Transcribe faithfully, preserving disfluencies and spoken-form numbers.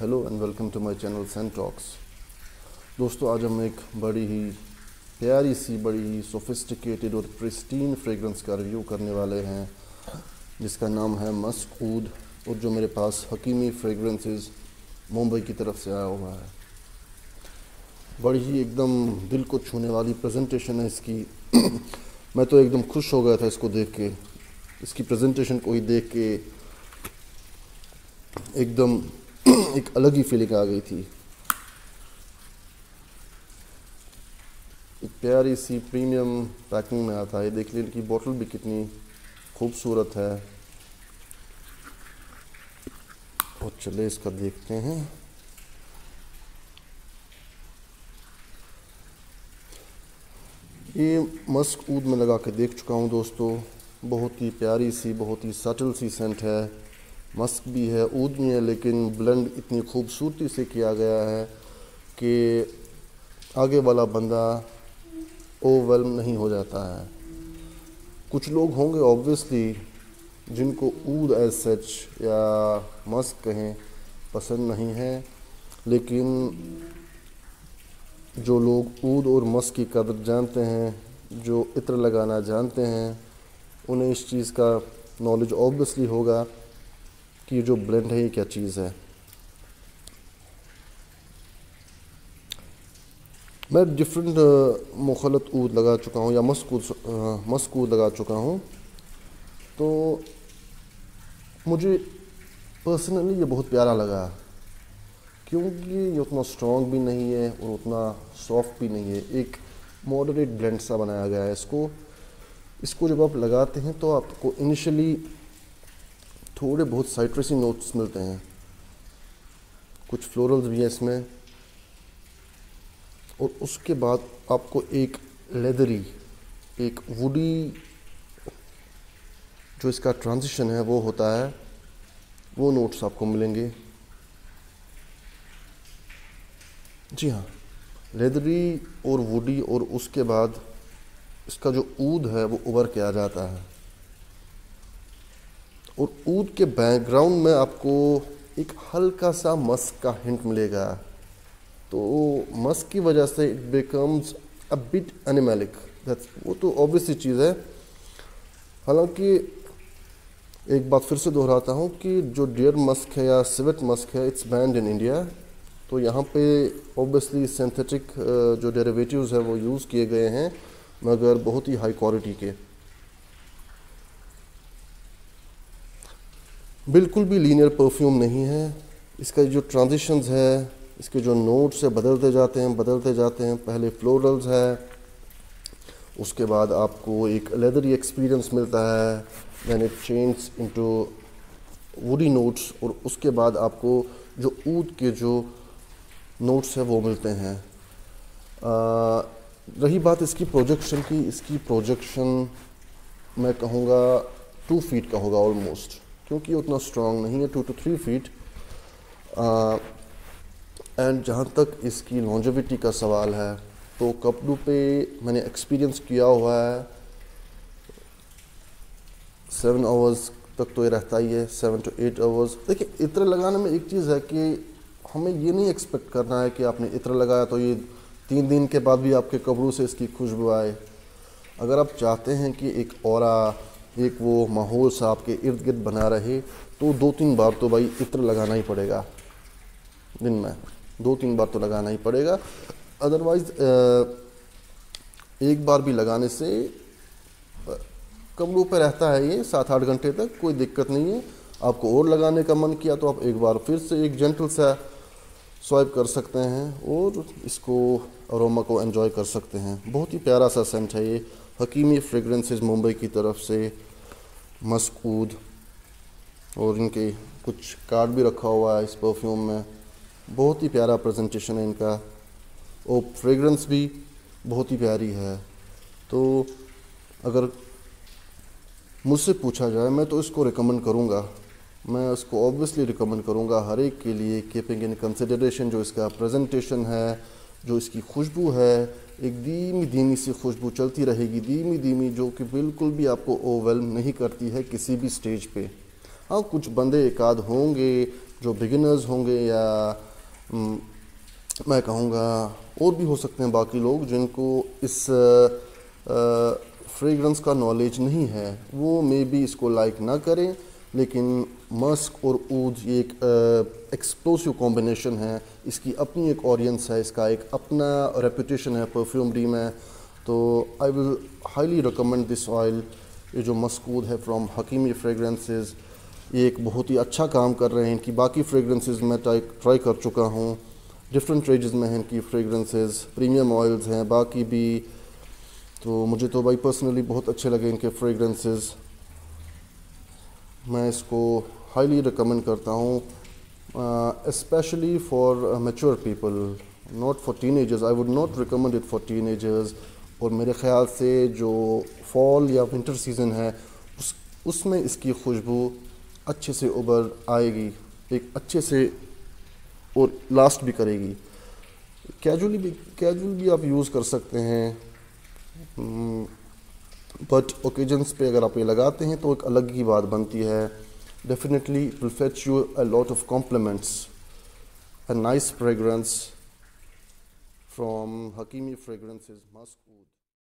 Hello and welcome to my channel scent talks. दोस्तों, आज हम एक बड़ी ही प्यारी सी, बड़ी ही सोफिस्टिकेटेड और प्रिस्टीन फ्रेगरेंस का रिव्यू करने वाले हैं जिसका नाम है मस्क ऊद, और जो मेरे पास हकीमी फ्रेगरेंसेस मुंबई की तरफ से आया हुआ है। बड़ी ही एकदम दिल को छूने वाली प्रेजेंटेशन है इसकी। मैं तो एकदम खुश हो गया था इसको देख के, इसकी प्रेजेंटेशन को ही देख के एकदम एक अलग ही फीलिंग आ गई थी। एक प्यारी सी प्रीमियम पैकिंग में आता है। देख लीजिए इनकी बोतल भी कितनी खूबसूरत है। और चले इसका देखते हैं। ये मस्क ऊद में लगा के देख चुका हूँ दोस्तों। बहुत ही प्यारी सी, बहुत ही सटल सी सेंट है। मस्क भी है, ऊद भी है, लेकिन ब्लेंड इतनी खूबसूरती से किया गया है कि आगे वाला बंदा ओवरवेल्म नहीं हो जाता है। कुछ लोग होंगे ऑब्वियसली जिनको ऊद एज सच या मस्क कहें पसंद नहीं है, लेकिन जो लोग ऊद और मस्क की कदर जानते हैं, जो इत्र लगाना जानते हैं, उन्हें इस चीज़ का नॉलेज ऑब्वियसली होगा कि जो ब्लेंड है ये क्या चीज़ है। मैं डिफरेंट मुखलत ऊद लगा चुका हूँ या मस्क ऊद मस्क ऊद लगा चुका हूँ, तो मुझे पर्सनली ये बहुत प्यारा लगा, क्योंकि ये उतना स्ट्रॉन्ग भी नहीं है और उतना सॉफ्ट भी नहीं है। एक मॉडरेट ब्लेंड सा बनाया गया है इसको। इसको जब आप लगाते हैं तो आपको इनिशियली थोड़े बहुत साइट्रसी नोट्स मिलते हैं, कुछ फ्लोरल्स भी हैं इसमें, और उसके बाद आपको एक लेदरी, एक वुडी जो इसका ट्रांजिशन है वो होता है, वो नोट्स आपको मिलेंगे। जी हाँ, लेदरी और वुडी, और उसके बाद इसका जो ऊद है वो उभर के आ जाता है। और ऊद के बैकग्राउंड में आपको एक हल्का सा मस्क का हिंट मिलेगा, तो मस्क की वजह से it becomes a bit animalic. That's वो तो ऑब्वियसली चीज़ है। हालांकि एक बात फिर से दोहराता हूँ कि जो डियर मस्क है या सिवेट मस्क है, इट्स बैंड इन इंडिया। तो यहाँ पे ऑब्वियसली सिंथेटिक जो डेरिवेटिव्स है वो यूज़ किए गए हैं, मगर बहुत ही हाई क्वालिटी के। बिल्कुल भी लीनियर परफ्यूम नहीं है। इसका जो ट्रांजिशंस है, इसके जो नोट्स है बदलते जाते हैं बदलते जाते हैं। पहले फ्लोरल्स है, उसके बाद आपको एक लेदरी एक्सपीरियंस मिलता है, then it change into woody notes, और उसके बाद आपको जो ऊद के जो नोट्स है वो मिलते हैं। आ, रही बात इसकी प्रोजेक्शन की, इसकी प्रोजेक्शन मैं कहूँगा टू फीट का होगा ऑलमोस्ट, क्योंकि उतना स्ट्रॉन्ग नहीं है, two to three feet. And जहाँ तक इसकी लॉन्जेविटी का सवाल है, तो कपड़ों पे मैंने एक्सपीरियंस किया हुआ है, सेवन आवर्स तक तो ये रहता ही है, सेवन टू एट आवर्स। देखिए, इत्र लगाने में एक चीज़ है कि हमें ये नहीं एक्सपेक्ट करना है कि आपने इत्र लगाया तो ये तीन दिन के बाद भी आपके कपड़ों से इसकी खुशबू आए। अगर आप चाहते हैं कि एक ऑरा, एक वो माहौल सा आपके इर्द गिर्द बना रहे, तो दो तीन बार तो भाई इत्र लगाना ही पड़ेगा। दिन में दो तीन बार तो लगाना ही पड़ेगा। अदरवाइज़ एक बार भी लगाने से कमरों पे रहता है ये सात आठ घंटे तक, कोई दिक्कत नहीं है। आपको और लगाने का मन किया तो आप एक बार फिर से एक जेंटल सा स्वाइप कर सकते हैं और इसको अरोमा को एंजॉय कर सकते हैं। बहुत ही प्यारा सा सेंट है ये, हकीमी फ्रेगरेंसेस मुंबई की तरफ से मस्क ऊद। और इनके कुछ कार्ड भी रखा हुआ है इस परफ्यूम में। बहुत ही प्यारा प्रेजेंटेशन है इनका, और फ्रेगरेंस भी बहुत ही प्यारी है। तो अगर मुझसे पूछा जाए, मैं तो इसको रिकमेंड करूँगा। मैं इसको ऑब्वियसली रिकमेंड करूँगा हर एक के लिए, कीपिंग इन कंसिडरेशन जो इसका प्रेजेंटेशन है, जो इसकी खुशबू है, एक धीमी धीमी सी खुशबू चलती रहेगी, धीमी धीमी, जो कि बिल्कुल भी आपको ओवरवेल्म नहीं करती है किसी भी स्टेज पे। हाँ, कुछ बंदे एक आध होंगे जो बिगिनर्स होंगे या म, मैं कहूँगा और भी हो सकते हैं बाकी लोग जिनको इस फ्रेगरेंस का नॉलेज नहीं है, वो मे बी इसको लाइक ना करें, लेकिन मस्क और ऊद ये एक एक्सप्लोसिव कॉम्बिनेशन है, इसकी अपनी एक ऑडियंस है, इसका एक अपना रेपुटेशन है परफ्यूमरी में। तो I will highly recommend this oil. ये जो मस्कूद है फ्रॉम हकीमी फ्रेगरेंसेस, ये एक बहुत ही अच्छा काम कर रहे हैं। इनकी बाकी फ्रेगरेंसेस मैं ट्राई ट्राई कर चुका हूँ, डिफरेंट रेंजेस में हैं इनकी फ्रेगरेंसेस, प्रीमियम ऑयल्स हैं बाकी भी। तो मुझे तो भाई पर्सनली बहुत अच्छे लगे इनके फ्रेगरेंसेस, मैं इसको हाईली रिकमेंड करता हूँ, specially for mature people, not for teenagers. I would not recommend it for teenagers. और मेरे ख्याल से जो फॉल या विंटर सीज़न है उस उसमें इसकी खुशबू अच्छे से उभर आएगी, एक अच्छे से और लास्ट भी करेगी। कैजुअली भी कैजुअल भी आप यूज़ कर सकते हैं, बट ओकेजन्स पे अगर आप ये लगाते हैं तो एक अलग ही बात बनती है। Definitely it will fetch you a lot of compliments, a nice fragrance from Hakimi fragrances musk ऊद।